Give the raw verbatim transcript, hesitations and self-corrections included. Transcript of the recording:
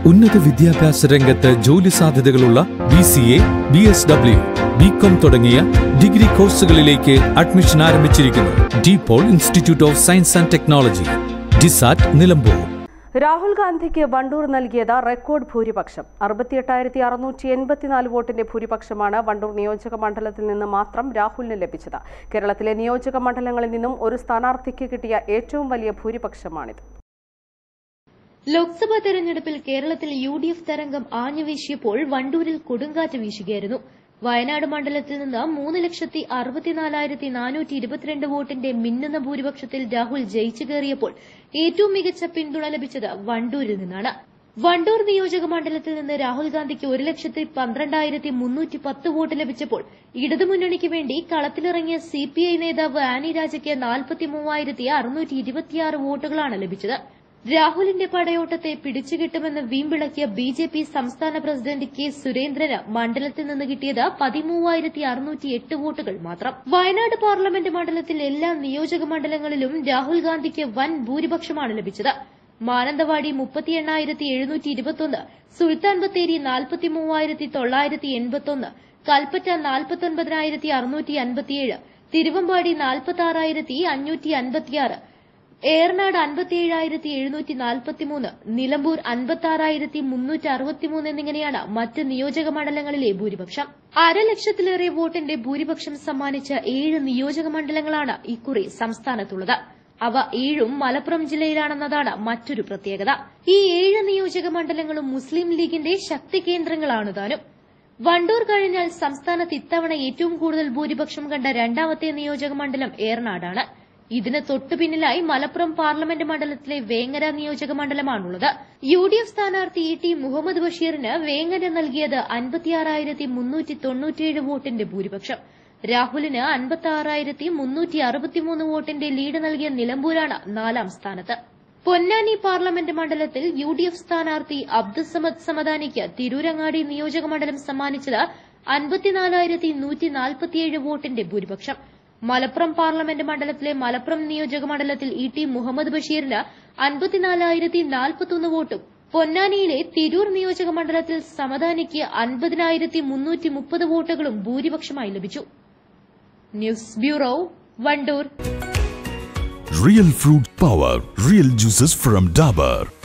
ഉന്നത വിദ്യാഭ്യാസ രംഗത്ത് ജോലി സാധ്യതകളുള്ള B C A, B S W, B com തുടങ്ങിയ ഡിഗ്രി കോഴ്സുകളിലേക്ക് അഡ്മിഷൻ ആരംഭിച്ചിരിക്കുന്നു. DePaul institute of science and technology, DISAT, Nilambur. Rahul ഗാന്ധിക്ക് വണ്ടൂർ നൽകിയത് റെക്കോർഡ് ഭൂരിപക്ഷം. അറുപത്തിയെട്ടായിരത്തി അറുന്നൂറ്റി എൺപത്തിനാല് വോട്ടിന്റെ ഭൂരിപക്ഷമാണ് വണ്ടൂർ നിയോജക മണ്ഡലത്തിൽ നിന്ന് മാത്രം രാഹുലിന് ലഭിച്ചത്. കേരളത്തിലെ നിയോജക മണ്ഡലങ്ങളിൽ നിന്നും ഒരു സ്ഥാനാർത്ഥിക്ക് കിട്ടിയ ഏറ്റവും വലിയ ഭൂരിപക്ഷമാണിത്. ലോക്സഭാ തെരഞ്ഞെടുപ്പിൽ കേരളത്തിൽ യു ഡി എഫ് തരംഗം ആഞ്ഞുവീശിയപ്പോൾ വണ്ടൂരിൽ കൊടുങ്കാറ്റ് വീശുകയായിരുന്നു. വയനാട് മണ്ഡലത്തിൽ നിന്ന് മൂന്ന് ലക്ഷത്തി അറുപത്തിനാലായിരത്തി നാനൂറ്റി ഇരുപത്തിരണ്ട് വോട്ടിന്റെ മിന്നുന്ന ഭൂരിപക്ഷത്തിൽ രാഹുൽ ജയിച്ചു കയറിയപ്പോൾ ഏറ്റവും മികച്ച പിന്തുണ ലഭിച്ചത് വണ്ടൂരിൽ നിന്നാണ്. വണ്ടൂർ നിയോജക മണ്ഡലത്തിൽ നിന്ന് രാഹുൽ ഗാന്ധിക്ക് ഒരു ലക്ഷത്തി പന്ത്രണ്ടായിരത്തി മുന്നൂറ്റി പത്ത് വോട്ട് ലഭിച്ചപ്പോൾ ഇടതുമുന്നണിക്ക് വേണ്ടി കളത്തിലിറങ്ങിയ സി പി ഐ നേതാവ് ആനി രാജയ്ക്ക് നാൽപ്പത്തി മൂവായിരത്തി അറുന്നൂറ്റി ഇരുപത്തിയാറ് വോട്ടുകളാണ് ലഭിച്ചത്. രാഹുലിന്റെ പടയോട്ടത്തെ പിടിച്ചുകിട്ടുമെന്ന് വീമ്പിളക്കിയ ബി ജെ പി സംസ്ഥാന പ്രസിഡന്റ് കെ സുരേന്ദ്രന് മണ്ഡലത്തിൽ നിന്ന് കിട്ടിയത് പതിമൂവായിരത്തി അറുന്നൂറ്റി എട്ട് വോട്ടുകൾ മാത്രം. വയനാട് പാർലമെന്റ് മണ്ഡലത്തിൽ എല്ലാ നിയോജക മണ്ഡലങ്ങളിലും രാഹുൽ ഗാന്ധിക്ക് വൻ ഭൂരിപക്ഷമാണ് ലഭിച്ചത്. മാനന്തവാടി മുപ്പത്തി എണ്ണായിരത്തി എഴുന്നൂറ്റി ഇരുപത്തിയൊന്ന്, സുൽത്താൻ ബത്തേരി നാൽപ്പത്തി മൂവായിരത്തി തൊള്ളായിരത്തി എൺപത്തിയൊന്ന്, കൽപ്പറ്റ നാൽപ്പത്തൊൻപതിനായിരത്തി അറുന്നൂറ്റി അൻപത്തിയേഴ്, തിരുവമ്പാടി നാൽപ്പത്തി ആറായിരത്തി അഞ്ഞൂറ്റി അൻപത്തിയാറ്, ഏറനാട് അൻപത്തിയേഴായിരത്തി എഴുന്നൂറ്റി നാൽപ്പത്തിമൂന്ന്, നിലമ്പൂർ അൻപത്തി ആറായിരത്തി മുന്നൂറ്റി അറുപത്തിമൂന്ന് എന്നിങ്ങനെയാണ് മറ്റ് നിയോജക മണ്ഡലങ്ങളിലെ ഭൂരിപക്ഷം. അരലക്ഷത്തിലേറെ വോട്ടിന്റെ ഭൂരിപക്ഷം സമ്മാനിച്ച ഏഴ് നിയോജക മണ്ഡലങ്ങളാണ് ഇക്കുറി സംസ്ഥാനത്തുള്ളത്. അവ ഏഴും മലപ്പുറം ജില്ലയിലാണെന്നതാണ് മറ്റൊരു പ്രത്യേകത. ഈ ഏഴ് നിയോജക മണ്ഡലങ്ങളും മുസ്ലിം ലീഗിന്റെ ശക്തി കേന്ദ്രങ്ങളാണ് താനും. വണ്ടൂർ കഴിഞ്ഞാൽ സംസ്ഥാനത്ത് ഇത്തവണ ഏറ്റവും കൂടുതൽ ഭൂരിപക്ഷം കണ്ട രണ്ടാമത്തെ നിയോജക മണ്ഡലം ഏറനാടാണ്. ഇതിന് തൊട്ടുപിന്നിലായി മലപ്പുറം പാർലമെന്റ് മണ്ഡലത്തിലെ വേങ്ങര നിയോജക മണ്ഡലമാണുള്ളത്. യു ഡി എഫ് സ്ഥാനാർത്ഥി ഇ ടി മുഹമ്മദ് ബഷീറിന് വേങ്ങര നൽകിയത് അൻപത്തിയാറായിരത്തി മുന്നൂറ്റി തൊണ്ണൂറ്റിയേഴ് വോട്ടിന്റെ ഭൂരിപക്ഷം. രാഹുലിന് അൻപത്തി ആറായിരത്തി മുന്നൂറ്റി അറുപത്തിമൂന്ന് വോട്ടിന്റെ ലീഡ് നൽകിയ നിലമ്പൂരാണ് നാലാം സ്ഥാനത്ത്. പൊന്നാനി പാർലമെന്റ് മണ്ഡലത്തിൽ യു ഡി എഫ് സ്ഥാനാർത്ഥി അബ്ദുസമദ് സമദാനിക്ക് തിരൂരങ്ങാടി നിയോജക മണ്ഡലം സമ്മാനിച്ചത് അൻപത്തിനാലായിരത്തി നൂറ്റി നാൽപ്പത്തിയേഴ് വോട്ടിന്റെ ഭൂരിപക്ഷം. മലപ്പുറം പാർലമെന്റ് മണ്ഡലത്തിലെ മലപ്പുറം നിയോജക മണ്ഡലത്തിൽ ഇ ടി മുഹമ്മദ് ബഷീറിന് അൻപത്തിനാലായിരത്തി നാൽപ്പത്തിയൊന്ന് വോട്ടും പൊന്നാനിയിലെ തിരൂർ നിയോജക മണ്ഡലത്തിൽ സമദാനിക്ക് അൻപതിനായിരത്തി മുന്നൂറ്റി മുപ്പത് വോട്ടുകളും ഭൂരിപക്ഷമായി ലഭിച്ചു. News bureau, Wandoor. Real fruit power, real juices from Dabur.